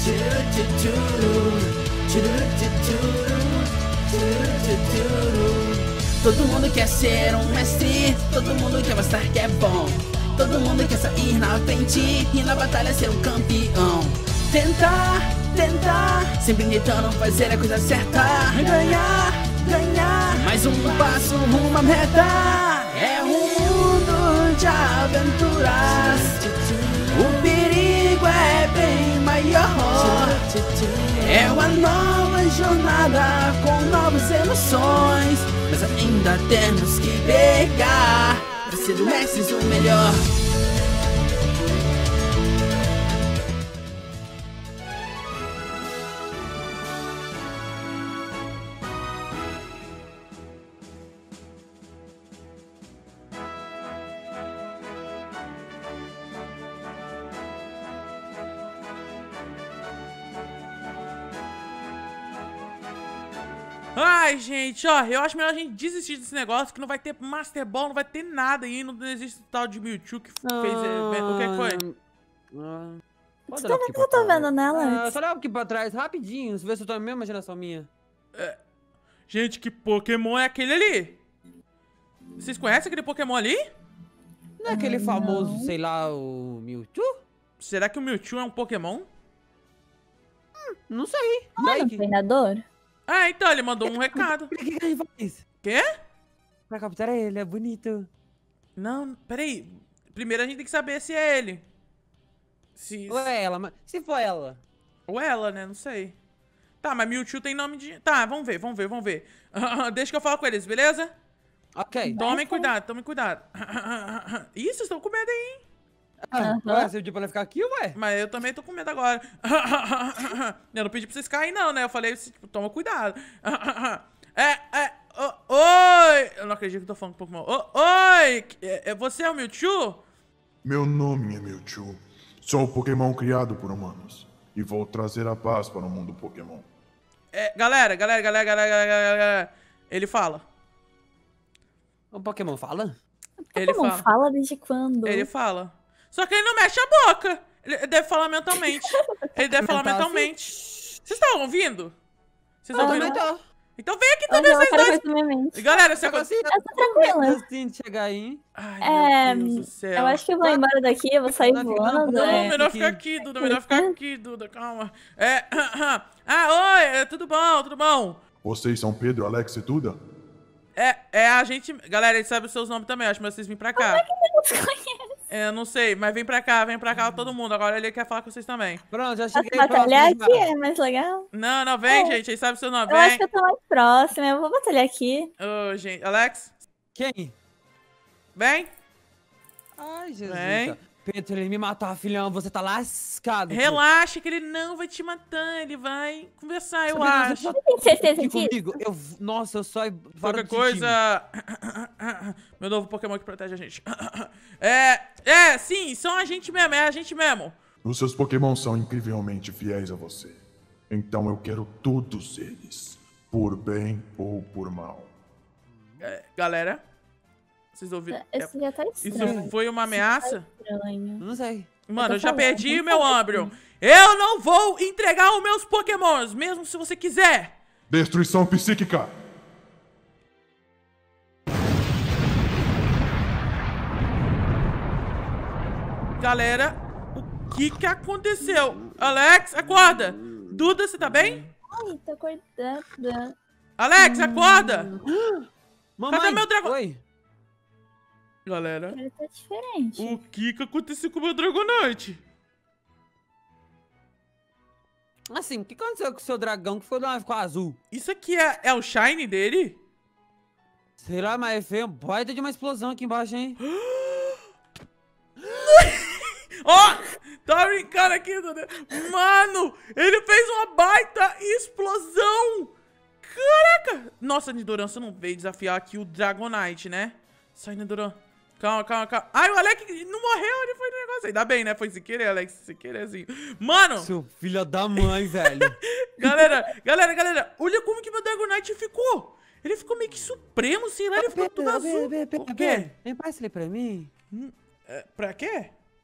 Todo mundo quer ser um mestre, todo mundo quer mostrar que é bom. Todo mundo quer sair na frente e na batalha ser um campeão. Tentar, sempre tentando fazer a coisa certa. Ganhar, mais um passo, uma meta. É um mundo de aventuras. O perigo é bem maior. É uma nova jornada com novas emoções. Mas ainda temos que pegar pra ser do mestres o melhor. Ai, gente, ó, eu acho melhor a gente desistir desse negócio, que não vai ter Master Ball, não vai ter nada aí, não existe tal de Mewtwo que fez o que foi? Você tá vendo o que eu tô vendo nela? Só olha aqui pra trás, rapidinho, ver se eu tô na mesma imaginação minha. Gente, que Pokémon é aquele ali? Vocês conhecem aquele Pokémon ali? Não é aquele famoso, sei lá, o Mewtwo? Será que o Mewtwo é um Pokémon? Não sei. Olha, um treinador. Ah, então, ele mandou um recado. O que a gente faz? Quê? Pra capturar ele, é bonito. Não, peraí. Primeiro a gente tem que saber se é ele. Ou é ela, mas se for ela. Ou ela, né? Não sei. Tá, mas Mewtwo tem nome de... Tá, vamos ver. Deixa que eu falo com eles, beleza? Ok. Tomem cuidado. Ih, vocês estão com medo aí, hein? Ué, você pediu pra ela ficar aqui, ué? Mas eu também tô com medo agora. Eu não pedi pra vocês caírem, não, né? Eu falei, tipo, toma cuidado. Oi! Eu não acredito que eu tô falando com Pokémon. Oi! Você é o Mewtwo? Meu nome é Mewtwo. Sou um Pokémon criado por humanos. E vou trazer a paz para o mundo Pokémon. Galera. Ele fala. O Pokémon fala? Ele fala desde quando? Ele fala. Só que ele não mexe a boca. Ele deve falar mentalmente. Vocês estão ouvindo? Vocês estão ouvindo? Então vem aqui também, vocês dois. Galera, você consegue? Eu tô tranquila. Assim de chegar aí. Ai, meu Deus do céu. Eu acho que eu vou embora daqui, eu vou sair voando. Não, melhor ficar aqui, Duda, calma. Oi, tudo bom? Vocês são Pedro, Alex e Duda? A gente... Galera, eles sabem os seus nomes também, acho que vocês virem pra cá. Como é que ele nos conhece? Eu não sei, mas vem pra cá todo mundo. Agora ele quer falar com vocês também. Pronto, já cheguei. Batalhar aqui é mais legal. Não, vem, gente, eles sabem o seu nome, Eu acho que eu tô mais próxima, eu vou batalhar aqui. Ô, gente, Alex? Quem? Vem. Ai, Jesus. Vem. Pedro, ele me matou, filhão, você tá lascado. Relaxa, que ele não vai te matar, ele vai conversar, eu acho. Você tem certeza disso? Comigo, nossa, eu só... Qualquer coisa... Meu novo Pokémon que protege a gente. Sim, são a gente mesmo, é a gente mesmo. Os seus Pokémon são incrivelmente fiéis a você. Então eu quero todos eles. Por bem ou por mal. Galera... Vocês ouviram? Isso já tá estranho. Isso foi uma ameaça? Não sei. Mano, eu já perdi o meu Umbreon. Eu não vou entregar os meus Pokémons, mesmo se você quiser. Destruição psíquica. Galera, o que aconteceu? Alex, acorda. Duda, você tá bem? Ai, tô acordando. Alex, acorda. Mamãe, cadê meu dragão? Oi. Galera, Ele tá diferente. o que aconteceu com o meu Dragonite? Assim, o que aconteceu com o seu dragão que ficou azul? Isso aqui é o Shine dele? Sei lá, mas foi um baita de uma explosão aqui embaixo, hein? Tá brincando aqui, Duda? Mano, ele fez uma baita explosão. Caraca. Nossa, Nidoran, você não veio desafiar aqui o Dragonite, né? Sai, Nidoran. Calma. Ai, o Alex não morreu, ele foi no negócio. Ainda bem, né? Foi sem querer, Alex. Sem querer, assim. Mano! Seu filho da mãe, velho. Galera. Olha como que meu Dragonite ficou. Ele ficou meio que supremo, sei lá. Ele ficou tudo azul. O quê? Vem, passa ele pra mim. Pra quê?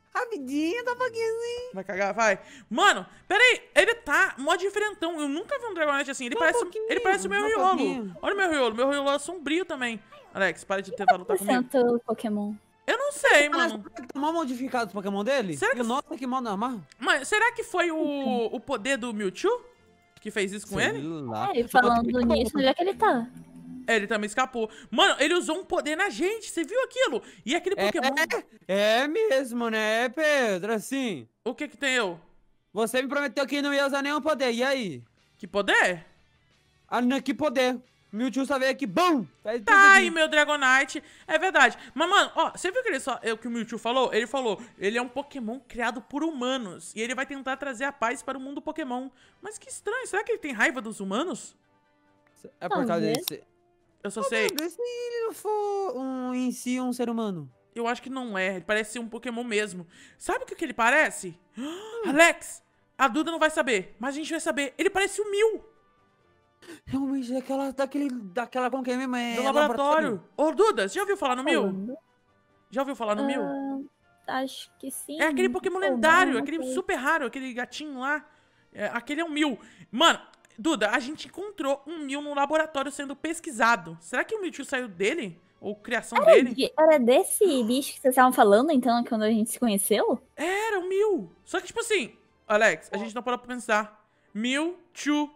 Rapidinho, tá pouquinho. Vai cagar, vai. Mano, pera aí. Ele tá mó diferentão. Eu nunca vi um Dragonite assim. Ele parece o meu Riolo. Olha o meu Riolo. Meu Riolo é sombrio também. Alex, para de tentar lutar comigo. Tanto Pokémon. Eu não sei, mano. Tá mal modificado os Pokémon dele? Será que- Nossa, que mal normal. Mas será que foi o poder do Mewtwo que fez isso com ele? Lá. E falando nisso, onde é que ele tá? É, ele também escapou. Mano, ele usou um poder na gente. Você viu aquilo? E aquele Pokémon... É mesmo, né, Pedro? Assim, O que que tem eu? você me prometeu que não ia usar nenhum poder, e aí? Que poder? Ah, não, que poder? Mewtwo só veio aqui, BUM! Faz tudo Tá aqui. aí, meu Dragonite. É verdade. Mas, mano, ó, você viu que o que o Mewtwo falou? Ele falou, ele é um Pokémon criado por humanos. E ele vai tentar trazer a paz para o mundo Pokémon. Mas que estranho, será que ele tem raiva dos humanos? É por causa Talvez. desse... Eu só sei. Pedro, e se ele não for em si um ser humano? Eu acho que não é. Ele parece ser um Pokémon mesmo. Sabe o que ele parece? Alex, a Duda não vai saber, mas a gente vai saber. Ele parece o Mew Realmente, daquela como que é mesmo? É do laboratório. Ô, Duda, você já ouviu falar no Mew? Falando. Já ouviu falar no Mew? Acho que sim. É aquele Pokémon Ou não, lendário, não aquele sei. super raro, aquele gatinho lá. É, aquele é o Mew. Mano, Duda, a gente encontrou um Mew no laboratório sendo pesquisado. Será que o Mewtwo saiu dele? Ou criação dele? Era desse bicho que vocês estavam falando, então, quando a gente se conheceu? Era o Mew. Só que, tipo assim, Alex, a gente não parou pra pensar. Mewtwo,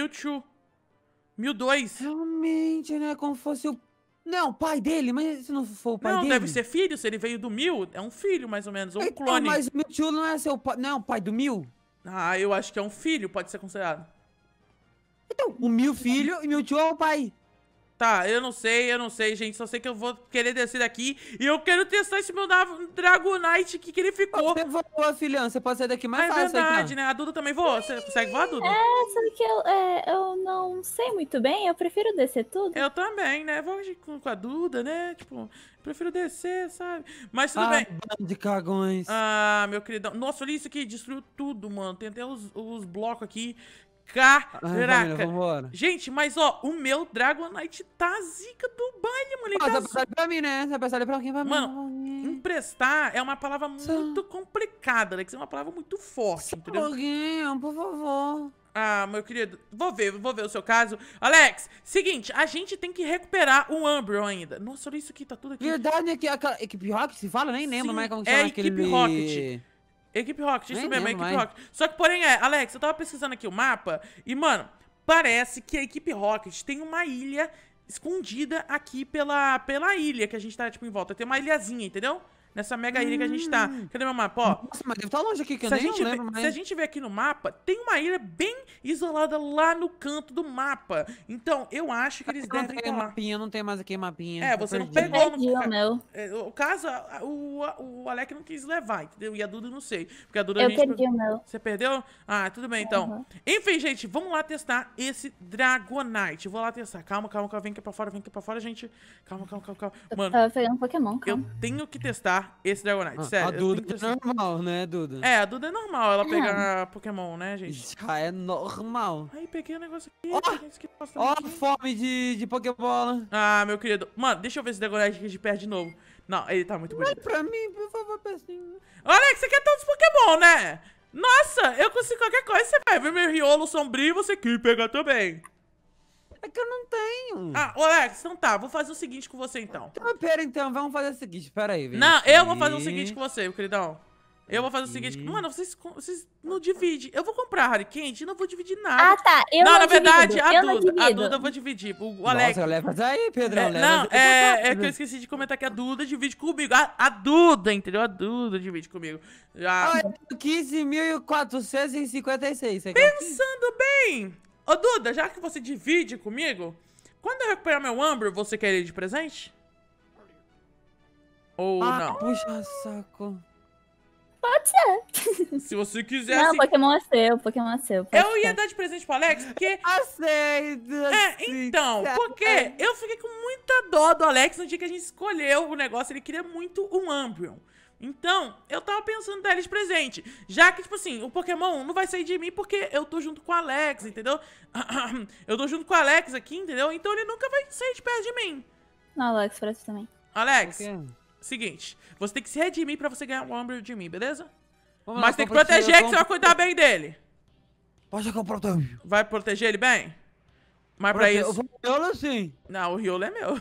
2. Realmente, né? Como fosse o... Não, o pai dele, mas se não for o pai Não, dele... deve ser filho, se ele veio do Mew, é um filho, mais ou menos, ou um Então, clone. mas o Mewtwo não é seu pai... Não é o pai do Mew? Ah, eu acho que é um filho, pode ser considerado. Então, o Mew filho e o Mewtwo é o pai. Tá, eu não sei, gente. Só sei que eu vou querer descer daqui e eu quero testar esse meu Dragonite aqui que ele ficou. Você voa, filhão. Você pode sair daqui Ah, mais é fácil, verdade, então. né? A Duda também voa. Você consegue voar, Duda? Só que eu não sei muito bem, eu prefiro descer tudo. Eu também, né? Vou com a Duda, né? Tipo, prefiro descer, sabe? Mas tudo bem. Bando de cagões. Ah, meu queridão. Nossa, olha isso aqui. Destruiu tudo, mano. Tem até os blocos aqui. Família, Caraca. vambora. Gente, mas ó, o meu Dragonite tá zica do baile, mano. Ele Você tá vai passar ali pra mim, né? Você vai passar ali pra quem? Pra Mano, mim. emprestar é uma palavra muito complicada, Alex. É uma palavra muito forte, entendeu? Alguém, por favor. Ah, meu querido, vou ver o seu caso. Alex, seguinte, a gente tem que recuperar o Umbreon ainda. Nossa, olha isso aqui, tá tudo aqui. Verdade é que aquela equipe Rocket se fala? Nem lembro Sim, mais como que é chama equipe aquele... Rocket. Equipe Rocket, isso Nem mesmo, é lembro Equipe mais. Rocket. Só que, porém, Alex, eu tava pesquisando aqui o mapa e, mano, parece que a Equipe Rocket tem uma ilha escondida aqui pela ilha que a gente tá, tipo, em volta. Tem uma ilhazinha, entendeu? Nessa mega ilha que a gente tá. Cadê meu mapa? Ó, Nossa, mas deve estar longe aqui, que eu se a, nem gente lembro se a mais. gente ver aqui no mapa, tem uma ilha bem isolada lá no canto do mapa. Então, eu acho que eles Eu não devem tenho estar lá. mapinha, não tem mais aqui mapinha. É, tô você não perdido. pegou. Perdi o meu. O caso, o Alec não quis levar, entendeu? E a Duda não sei. Porque a Duda a Eu gente... perdi o meu. Você perdeu? Ah, tudo bem, então. Uhum. Enfim, gente, vamos lá testar esse Dragonite. Vou lá testar. Calma, vem aqui pra fora, gente. Calma. Eu Mano, tava pegando Pokémon, eu calma. tenho que testar esse Dragonite, sério. A eu tenho Duda que é testar. normal, né, Duda? É, a Duda é normal ela pegar Pokémon, né, gente? Já é normal. Aí, peguei o negócio aqui. Ó, peguei esse aqui, posso Ó também a aqui. fome de Pokébola. Ah, meu querido. Mano, deixa eu ver esse Dragonite aqui de perto de novo. Não, ele tá muito bonito. Pra mim, por favor, pecinho. Alex, você quer todos os Pokémon, né? Nossa, eu consigo qualquer coisa. Você vai ver meu Riolo sombrio e você quer pegar também. É que eu não tenho. Ah, ô Alex, então tá. Vou fazer o seguinte com você, então. Então, pera, então, vamos fazer o seguinte. Pera aí, vem Não, aqui. eu vou fazer o seguinte com você, meu queridão. Eu vou fazer o seguinte... Mano, vocês não dividem. Eu vou comprar Harikant e não vou dividir nada. Ah, tá. Eu não, não na verdade, divido, eu não a divido. Duda eu vou dividir. O Alex... Nossa, leva essa aí, Pedrão. leva não, essa aí é pra que eu esqueci de comentar que a Duda divide comigo. A Duda, entendeu? A Duda divide comigo. Já... Ah, 15.456. Pensando bem... Ô, Duda, já que você divide comigo, quando eu recuperar meu Umbreon, você quer ele de presente? Ou não? Puxa saco. Pode ser. Se você quiser, Não, assim... Pokémon é seu, Pokémon é seu. pode Eu ia ficar. dar de presente pro Alex, porque... Aceito. Então, porque eu fiquei com muita dó do Alex no dia que a gente escolheu o negócio. Ele queria muito um Umbreon. Então, eu tava pensando em dar ele de presente. Já que, tipo assim, o Pokémon não vai sair de mim porque eu tô junto com o Alex, entendeu? Eu tô junto com o Alex aqui, entendeu? Então ele nunca vai sair de perto de mim. Não, Alex, parece também. Alex, seguinte. Você tem que se redimir pra você ganhar um Umbreon de mim, beleza? Vamos Mas lá, tem que vou proteger, que você vai eu cuidar bem dele. Pode que eu protejo. Vai proteger ele bem? Mas pra Eu isso... vou Riolo sim. Não, o Riolo é meu.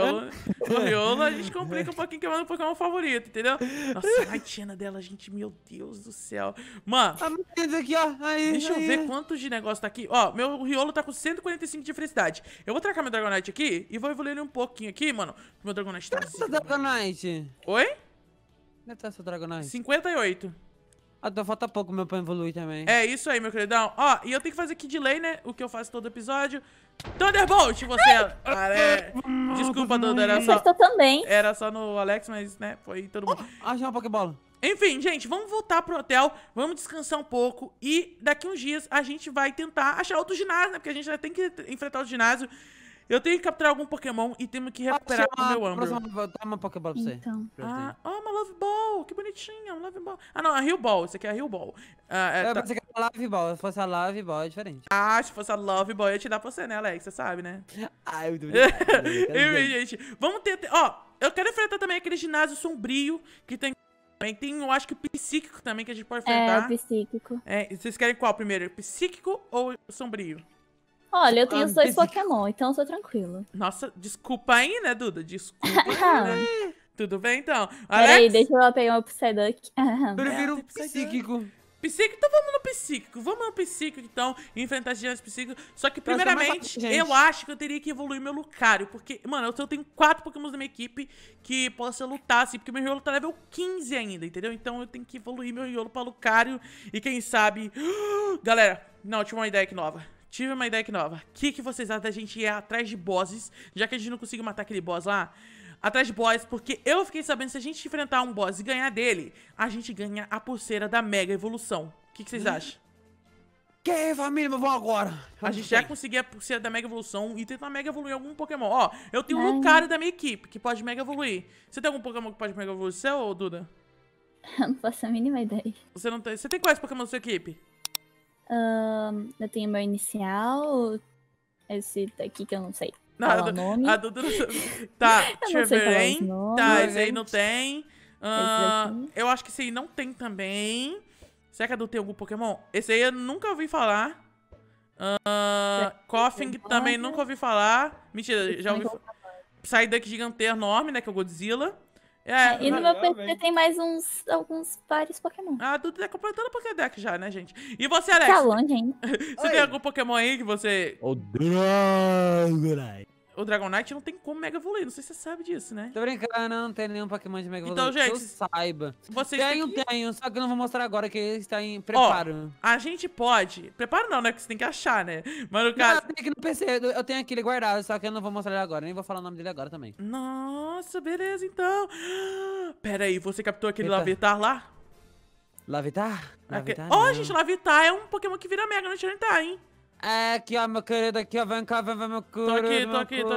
O Riolo a gente complica um pouquinho que é o meu Pokémon favorito, entendeu? Nossa, a Mightyena dela, gente, meu Deus do céu. Mano, Ah, mas aqui, ó. Aí, deixa eu aí. ver quantos de negócio tá aqui. Ó, meu Riolo tá com 145 de felicidade. Eu vou tracar meu Dragonite aqui e vou evoluir ele um pouquinho aqui, mano. Meu Dragonite tá Essa assim. Dragonite. Oi? Onde tá essa Dragonite? 58. Ah, então falta pouco meu pra evoluir também. É isso aí, meu queridão. Ó, e eu tenho que fazer aqui delay, né? O que eu faço todo episódio. Thunderbolt, você... Desculpa, Duda, Mas tô também. era só no Alex, mas, né, foi todo mundo. Achei uma Pokébola. Enfim, gente, vamos voltar pro hotel, vamos descansar um pouco e daqui uns dias a gente vai tentar achar outro ginásio, né? Porque a gente já tem que enfrentar o ginásio. Eu tenho que capturar algum Pokémon e temos que recuperar o meu Umbreon. Dá uma Pokébola pra você. Então. Ah, uma Love Ball, que bonitinha, uma Love Ball. Ah, não, a Rio Ball, isso aqui é a Rio Ball. Eu pensei que era Lave Ball. Se fosse a Lave Ball, é diferente. Ah, se fosse a Love Ball, eu ia te dar pra você, né, Alex? Você sabe, né? Ai, muito Enfim, gente, vamos ter... Ó, eu quero enfrentar também aquele ginásio sombrio que tem... Tem, eu acho que o psíquico também que a gente pode É, enfrentar. psíquico. É, vocês querem qual primeiro? Psíquico ou sombrio? Olha, eu tenho os dois psíquico. Pokémon, então eu tô tranquilo. Nossa, desculpa aí, né, Duda? Desculpa aí, né? Tudo bem, então? Peraí, Alex? deixa eu pegar o Psyduck. Prefiro tem Psyduck. psíquico. Psíquico, então vamos no psíquico. Vamos no psíquico, então, enfrentar esse gigantes psíquico. Só que, Pra ser mais primeiramente, fácil, gente. eu acho que eu teria que evoluir meu Lucario. Porque, mano, eu tenho 4 Pokémons na minha equipe que possa lutar, assim. Porque meu Riolo tá level 15 ainda, entendeu? Então eu tenho que evoluir meu Riolo pra Lucario. E quem sabe... Galera, não, tive uma ideia aqui nova. Tive uma ideia aqui nova. O que vocês acham da gente ir atrás de bosses? Já que a gente não conseguiu matar aquele boss lá. Atrás de boss, porque eu fiquei sabendo que se a gente enfrentar um boss e ganhar dele, a gente ganha a pulseira da Mega Evolução. O que vocês acham? Que família, vamos agora. A gente já conseguir a pulseira da Mega Evolução e tentar Mega Evoluir algum Pokémon. Ó, eu tenho um Ai. Lucario da minha equipe, que pode Mega Evoluir. Você tem algum Pokémon que pode Mega Evoluir seu, ou Duda? Eu não faço a mínima ideia. Você não tem... Você tem quais Pokémon da sua equipe? Eu tenho meu inicial, esse daqui que eu não sei Não, falar o nome. a Duda não sabe. Tá, deixa eu sei ver, falar hein? os nomes. Tá, esse aí não tem. daqui. Eu acho que esse aí não tem também. Será que a Duda tem algum Pokémon? Esse aí eu nunca ouvi falar. Koffing também nunca ouvi falar. Mentira, já ouvi falar. Psyduck gigante enorme, né? Que é o Godzilla. E no meu PC tem mais alguns vários Pokémon. A Duda tá completando a Pokédex já, né, gente? E você, Alex? Tá longe ainda. Você tem algum Pokémon aí que você... O Dragonite. O Dragonite não tem como Mega Evoluir. Não sei se você sabe disso, né? Tô brincando, não tem nenhum Pokémon de Mega Então, Evolution. gente, Que eu saiba. Vocês têm que... Tenho, só que eu não vou mostrar agora, que ele está em preparo. A gente pode... Preparo não, né? Que você tem que achar, né? Mas no Não, caso... eu tenho aqui no PC, eu tenho aquele guardado, só que eu não vou mostrar ele agora, nem vou falar o nome dele agora também. Nossa, beleza, então. Pera aí, você captou aquele Eita. Lavitar lá? Lavitar? Ó, gente, Lavitar é um Pokémon que vira Mega no Tyranitar, hein? É, aqui, ó, meu querido, aqui, ó, vem cá, vem, meu querido. tô aqui.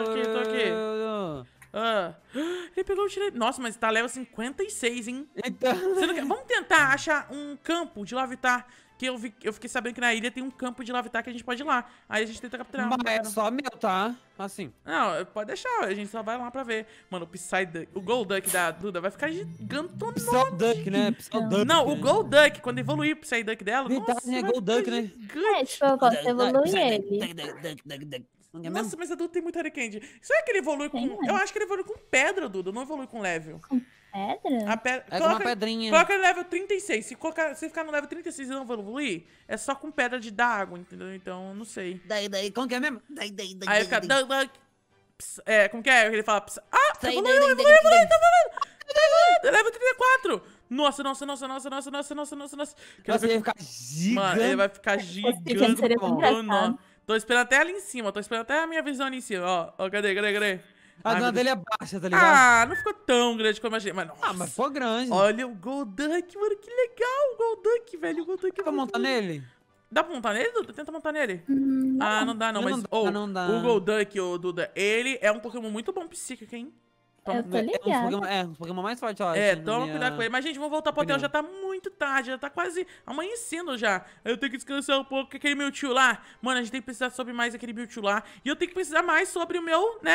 Ele pegou o Tyranitar. Nossa, mas tá level 56, hein? Então... Você não quer... Vamos tentar achar um campo de Lavitar. Que eu fiquei sabendo que na ilha tem um campo de Lavitar que a gente pode ir lá. Aí a gente tenta capturar. Mas é só meu, tá? Assim. Não, pode deixar, a gente só vai lá pra ver. Mano, o Psyduck, o Golduck da Duda vai ficar gigantão. Psyduck, né? Psyduck. Não, o Golduck, quando evoluir o Psyduck dela, Verdade, nossa, né? vai Golduck, ficar né? gigante. Tipo, eu posso evoluir ele. Nossa, mas a Duda tem muito Hurricane. Será que ele evolui com... Tem, né? Eu acho que ele evolui com pedra, Duda, não evolui com level. Pedra? A pedra... É com uma pedrinha. Coloca ele no level 36. Se ficar no level 36 e não evoluir, é só com pedra de dar água, entendeu? Então, não sei. Daí, como que é mesmo? Aí fica... como que é? Ele fala... Evoluiu, level 34. Nossa. Nossa, ele vai ficar gigante. Mano, ele vai ficar gigante. Seria tão engraçado. Tô esperando até ali em cima. Tô esperando até a minha visão ali em cima. Ó, cadê? A Ai, dona meu dele Deus. é baixa, tá ligado? Ah, não ficou tão grande como eu imaginei. Mas, nossa, Mas foi grande. olha o Golduck, mano. Que legal o Golduck, velho. O Golduck Dá pra montar nele? Dá pra montar nele, Duda? Tenta montar nele. Ah, não dá, não. Não Mas dá, não dá. o Golduck, ô, Duda, ele é um Pokémon muito bom psíquico, hein? Eu tô ligada. Um Pokémon mais forte, ó. Toma cuidado com ele. Mas, gente, vamos voltar pro hotel. Já tá muito tarde, já tá quase amanhecendo já. Eu tenho que descansar um pouco com aquele Mewtwo lá. Mano, a gente tem que precisar sobre mais aquele Mewtwo lá. E eu tenho que precisar mais sobre o meu, né?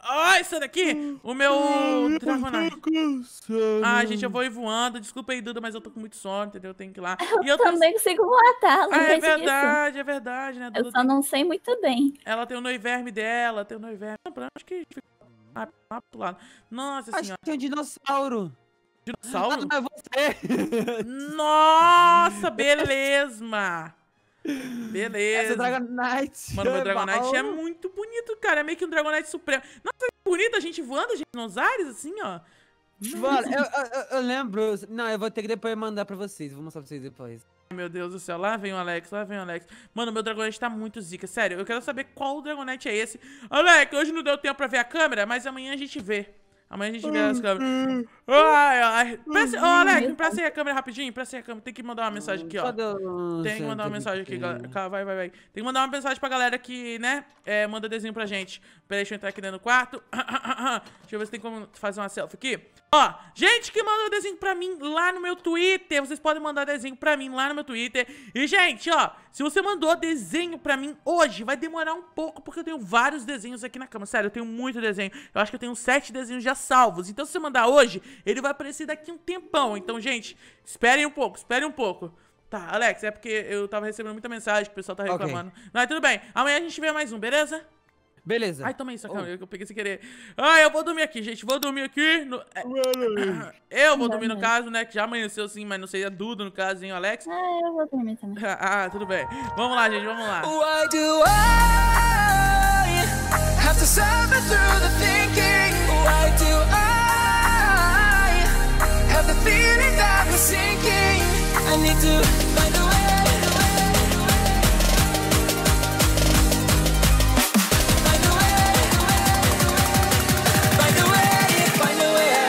Ai, sai daqui! O meu Dragonite. Ah, gente, eu vou ir voando. Desculpa aí, Duda, mas eu tô com muito sono, entendeu? Eu tenho que ir lá. E Eu também consigo matar, Ah, é verdade. verdade, né? Eu Duda só não sei muito bem. Ela tem o noiverme dela, tem o noiverme. Não, acho que fica lá pro lado. Nossa Acho senhora. que tem um dinossauro. Dinossauro? Não, é você. Nossa, beleza! Beleza. Essa Dragonite. Mano, meu Dragonite é muito bonito, cara. É meio que um Dragonite supremo. Nossa, que bonito a gente voando, gente, nos ares, assim, ó. Mano, eu lembro. Não, eu vou ter que depois mandar pra vocês. Vou mostrar pra vocês depois. Ai, meu Deus do céu. Lá vem o Alex, lá vem o Alex. Mano, meu Dragonite tá muito zica. Sério, eu quero saber qual Dragonite é esse. Alex, hoje não deu tempo pra ver a câmera, mas amanhã a gente vê. Amanhã a gente vê as câmeras. Ai. Ô, Alex, me presta aí a câmera rapidinho. Presta aí a câmera. Tem que mandar uma mensagem aqui, ó. Tem que mandar uma mensagem aqui, galera. Vai. Tem que mandar uma mensagem pra galera que, né, manda desenho pra gente. Peraí, deixa eu entrar aqui dentro do quarto. Deixa eu ver se tem como fazer uma selfie aqui. Ó, gente que manda desenho pra mim lá no meu Twitter. Vocês podem mandar desenho pra mim lá no meu Twitter. E, gente, ó, se você mandou desenho pra mim hoje, vai demorar um pouco, porque eu tenho vários desenhos aqui na cama. Sério, eu tenho muito desenho. Eu acho que eu tenho 7 desenhos já salvos. Então, se você mandar hoje, ele vai aparecer daqui um tempão. Então, gente, esperem um pouco. Tá, Alex, é porque eu tava recebendo muita mensagem que o pessoal tá reclamando. Okay. Mas tudo bem. Amanhã a gente vê mais um, beleza? Beleza. Ai, toma isso, calma, eu peguei sem querer. Ai, eu vou dormir aqui, gente. Vou dormir aqui. Eu vou dormir no caso, né? Que já amanheceu sim, mas não sei a Duda no caso, hein, Alex? Ah, eu vou dormir também. Ah, tudo bem. Vamos lá, gente, vamos lá. Why do I have to suffer through the thinking? Why do I have the feeling that we're sinking? I need to